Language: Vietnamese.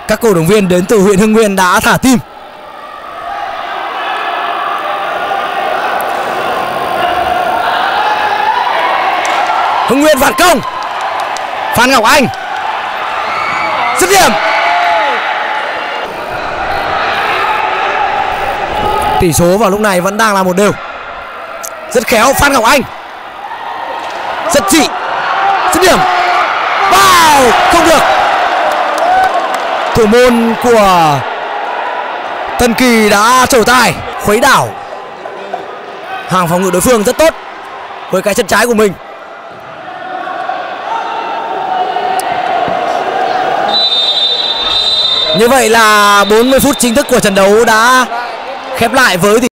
Các cổ động viên đến từ huyện Hưng Nguyên đã thả tim. Hưng Nguyên phản công. Phan Ngọc Anh dứt điểm. Tỷ số vào lúc này vẫn đang là 1-1. Rất khéo Phan Ngọc Anh. Rất trị. Dứt điểm. Wow, không được. Thủ môn của Tân Kỳ đã trổ tài khuấy đảo hàng phòng ngự đối phương rất tốt với cái chân trái của mình. Như vậy là 40 phút chính thức của trận đấu đã khép lại với